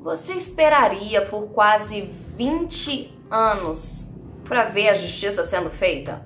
Você esperaria por quase 20 anos para ver a justiça sendo feita?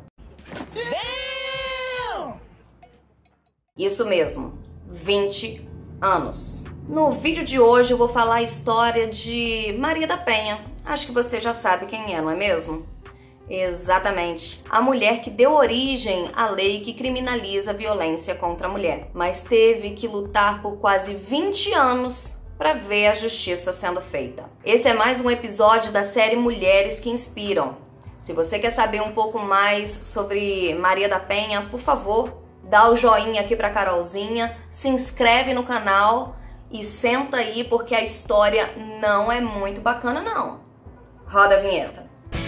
Isso mesmo, 20 anos. No vídeo de hoje eu vou falar a história de Maria da Penha. Acho que você já sabe quem é, não é mesmo? Exatamente. A mulher que deu origem à lei que criminaliza a violência contra a mulher, mas teve que lutar por quase 20 anos para ver a justiça sendo feita. Esse é mais um episódio da série Mulheres que Inspiram. Se você quer saber um pouco mais sobre Maria da Penha, por favor, dá o joinha aqui pra Carolzinha, se inscreve no canal e senta aí porque a história não é muito bacana não. Roda a vinheta.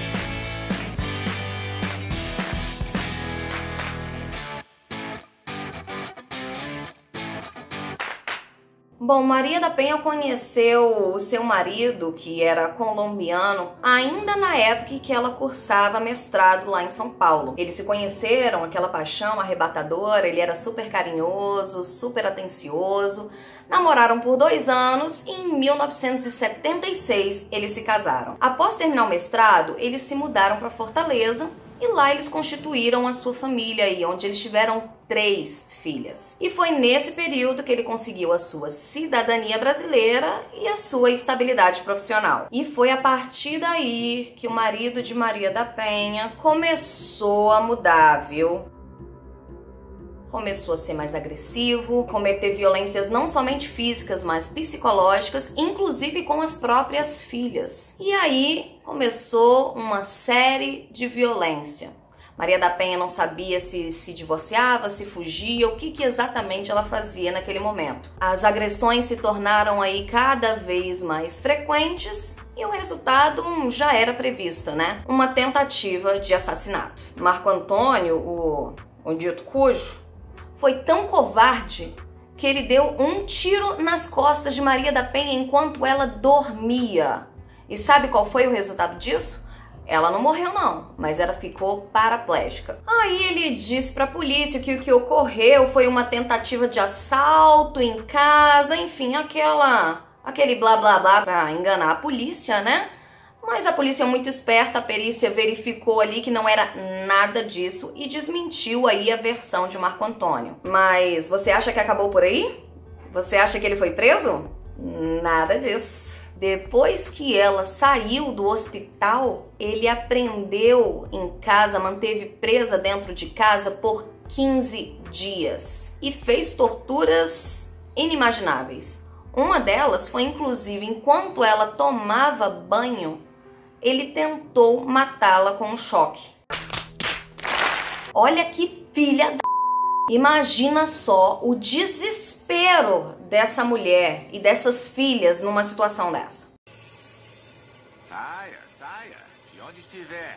Bom, Maria da Penha conheceu o seu marido, que era colombiano, ainda na época que ela cursava mestrado lá em São Paulo. Eles se conheceram, aquela paixão arrebatadora, ele era super carinhoso, super atencioso. Namoraram por 2 anos e em 1976 eles se casaram. Após terminar o mestrado, eles se mudaram para Fortaleza e lá eles constituíram a sua família aí, onde eles tiveram 3 filhas. E foi nesse período que ele conseguiu a sua cidadania brasileira e a sua estabilidade profissional. E foi a partir daí que o marido de Maria da Penha começou a mudar, viu? Começou a ser mais agressivo, cometer violências não somente físicas, mas psicológicas, inclusive com as próprias filhas. E aí começou uma série de violência. Maria da Penha não sabia se divorciava, se fugia, o que exatamente ela fazia naquele momento. As agressões se tornaram aí cada vez mais frequentes e o resultado já era previsto, né? Uma tentativa de assassinato. Marco Antônio, o dito cujo, foi tão covarde que ele deu um tiro nas costas de Maria da Penha enquanto ela dormia. E sabe qual foi o resultado disso? Ela não morreu não, mas ela ficou paraplégica. Aí ele disse para a polícia que o que ocorreu foi uma tentativa de assalto em casa, enfim, aquele blá blá blá para enganar a polícia, né? Mas a polícia é muito esperta, a perícia verificou ali que não era nada disso e desmentiu aí a versão de Marco Antônio. Mas você acha que acabou por aí? Você acha que ele foi preso? Nada disso. Depois que ela saiu do hospital, ele aprendeu em casa, manteve presa dentro de casa por 15 dias e fez torturas inimagináveis. Uma delas foi, inclusive, enquanto ela tomava banho, ele tentou matá-la com um choque. Olha que filha da... Imagina só o desespero dessa mulher e dessas filhas numa situação dessa. Saia, de onde estiver.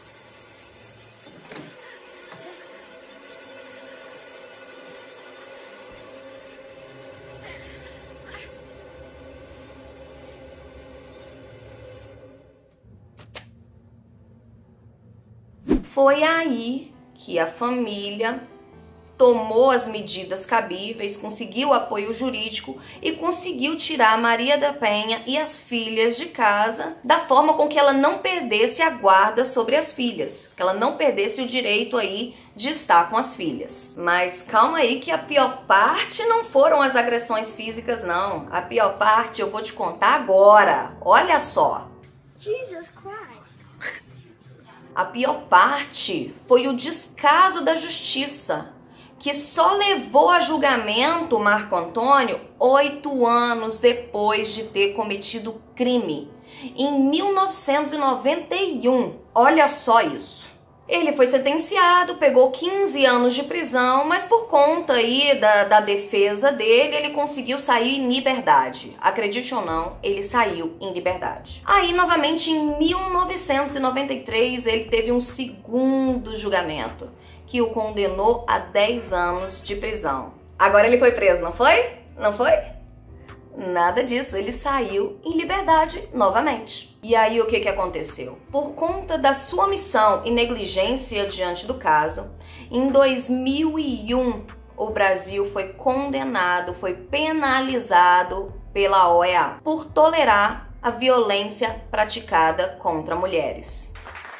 Foi aí que a família tomou as medidas cabíveis, conseguiu apoio jurídico e conseguiu tirar Maria da Penha e as filhas de casa da forma com que ela não perdesse a guarda sobre as filhas, que ela não perdesse o direito aí de estar com as filhas. Mas calma aí que a pior parte não foram as agressões físicas não. A pior parte eu vou te contar agora. Olha só. Jesus Christ. A pior parte foi o descaso da justiça, que só levou a julgamento Marco Antônio 8 anos depois de ter cometido crime, em 1991. Olha só isso. Ele foi sentenciado, pegou 15 anos de prisão, mas por conta aí da defesa dele, ele conseguiu sair em liberdade. Acredite ou não, ele saiu em liberdade. Aí, novamente, em 1993, ele teve um segundo julgamento, que o condenou a 10 anos de prisão. Agora ele foi preso, não foi? Não foi? Nada disso, ele saiu em liberdade novamente. E aí o que aconteceu? Por conta da sua omissão e negligência diante do caso, em 2001 o Brasil foi condenado, foi penalizado pela OEA por tolerar a violência praticada contra mulheres.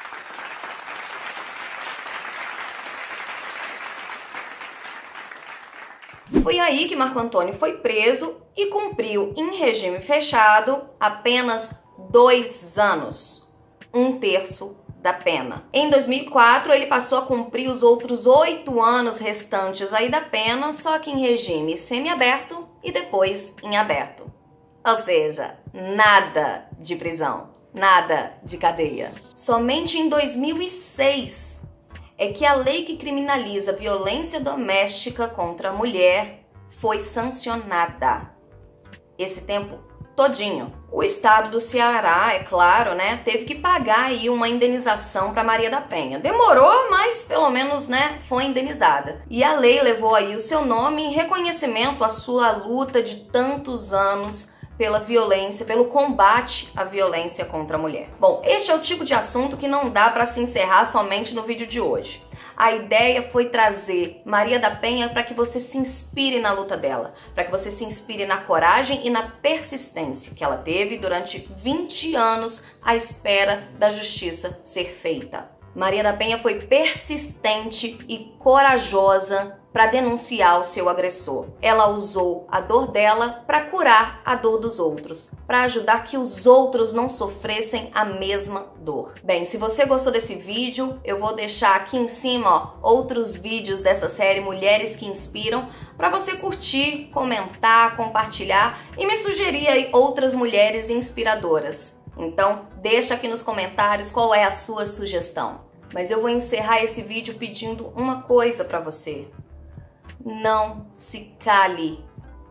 Foi aí que Marco Antônio foi preso e cumpriu em regime fechado apenas 2 anos, 1/3 da pena. Em 2004, ele passou a cumprir os outros 8 anos restantes aí da pena, só que em regime semiaberto e depois em aberto. Ou seja, nada de prisão, nada de cadeia. Somente em 2006 é que a lei que criminaliza violência doméstica contra a mulher foi sancionada. Esse tempo todinho. O estado do Ceará, é claro, né, teve que pagar aí uma indenização para Maria da Penha. Demorou, mas pelo menos, né, foi indenizada. E a lei levou aí o seu nome em reconhecimento à sua luta de tantos anos pela violência, pelo combate à violência contra a mulher. Bom, este é o tipo de assunto que não dá para se encerrar somente no vídeo de hoje. A ideia foi trazer Maria da Penha para que você se inspire na luta dela, para que você se inspire na coragem e na persistência que ela teve durante 20 anos à espera da justiça ser feita. Maria da Penha foi persistente e corajosa para denunciar o seu agressor. Ela usou a dor dela para curar a dor dos outros, para ajudar que os outros não sofressem a mesma dor. Bem, se você gostou desse vídeo, eu vou deixar aqui em cima, ó, outros vídeos dessa série Mulheres que Inspiram, para você curtir, comentar, compartilhar e me sugerir aí outras mulheres inspiradoras. Então, deixa aqui nos comentários qual é a sua sugestão. Mas eu vou encerrar esse vídeo pedindo uma coisa para você. Não se cale,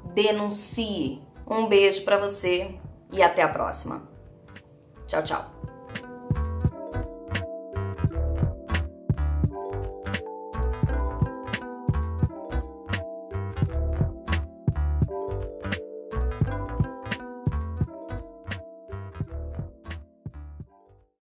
denuncie. Um beijo para você e até a próxima. Tchau, tchau.